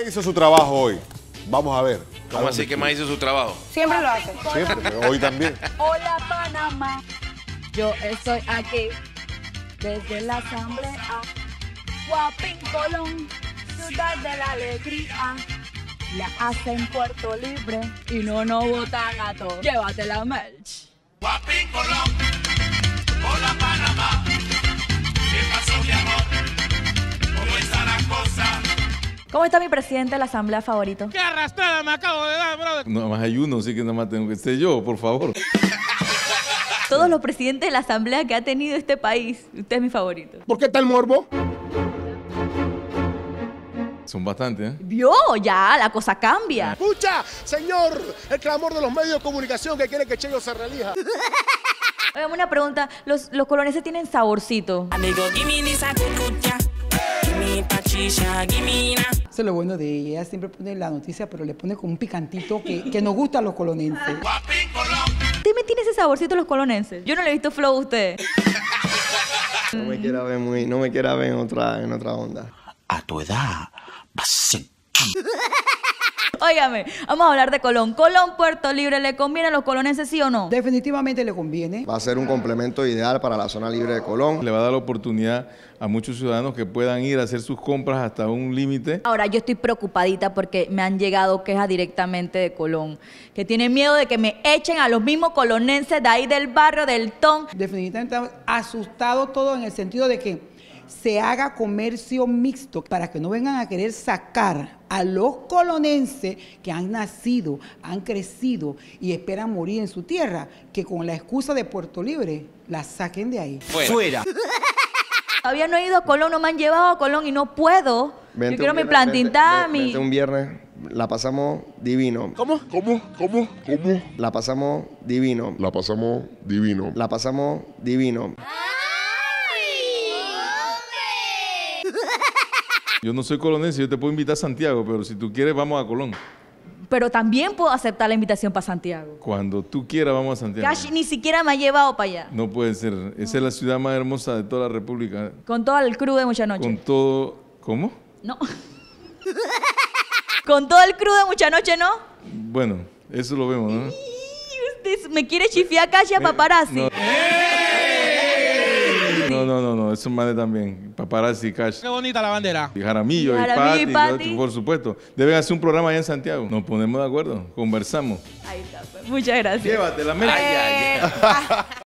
hizo su trabajo hoy. Vamos a ver. ¿Cómo así que más hizo su trabajo? Siempre lo hace. Siempre, pero hoy también. Hola, Panamá. Yo estoy aquí desde la Asamblea. Guapín, Colón, ciudad de la alegría. La hacen Puerto Libre y no nos botan a todos. Llévate la merch. Guapín, Colón, hola Panamá, ¿qué pasó mi amor? ¿Cómo está la cosa? ¿Cómo está mi presidente de la asamblea favorito? ¡Qué arrastrada me acabo de dar, brother! Nada más hay uno, sí que nada más tengo que ser yo, por favor. Todos los presidentes de la asamblea que ha tenido este país, usted es mi favorito. ¿Por qué tal morbo? Son bastantes, ¿eh? Vio, ya, la cosa cambia. Escucha, señor, el clamor de los medios de comunicación que quiere que Cheyo se relija. Oigan, una pregunta, ¿los coloneses tienen saborcito? Amigo, give me this cucucha, give me pachicha, give me na. Eso es lo bueno de ella. Ella siempre pone la noticia, pero le pone con un picantito que nos gusta a los colonenses. Guapín, Colón. ¿Usted me tiene ese saborcito los colonenses? Yo no le he visto flow a usted. No me quiera ver en otra onda. A tu edad, vas a ser... Óigame, vamos a hablar de Colón. Colón, Puerto Libre, ¿le conviene a los colonenses, sí o no? Definitivamente le conviene. Va a ser un complemento ideal para la zona libre de Colón. Le va a dar la oportunidad a muchos ciudadanos que puedan ir a hacer sus compras hasta un límite. Ahora, yo estoy preocupadita porque me han llegado quejas directamente de Colón, que tienen miedo de que me echen a los mismos colonenses de ahí del barrio del Ton. Definitivamente estamos asustados todos en el sentido de que se haga comercio mixto para que no vengan a querer sacar a los colonenses que han nacido, han crecido y esperan morir en su tierra, que con la excusa de Puerto Libre la saquen de ahí. Fuera. Todavía no he ido a Colón, no me han llevado a Colón y no puedo. Yo quiero mi plantita, mi... Vente un viernes, la pasamos divino. ¿Cómo? La pasamos divino. La pasamos divino. La pasamos divino. Yo no soy colonense, yo te puedo invitar a Santiago, pero si tú quieres, vamos a Colón. Pero también puedo aceptar la invitación para Santiago. Cuando tú quieras, vamos a Santiago. Cash ni siquiera me ha llevado para allá. No puede ser. Esa es la ciudad más hermosa de toda la República. Con todo el crew de Mucha Noche. Con todo... ¿Cómo? No. Con todo el crew de Mucha Noche, ¿no? Bueno, eso lo vemos, ¿no? Y usted me quiere chifiar Cash a paparazzi. No, eso más también. Paparazzi, Cash. Qué bonita la bandera. Y Jaramillo, y Jaramillo y Pati, por supuesto. Deben hacer un programa allá en Santiago. Nos ponemos de acuerdo, conversamos. Ahí está, pues. Muchas gracias. Llévatela,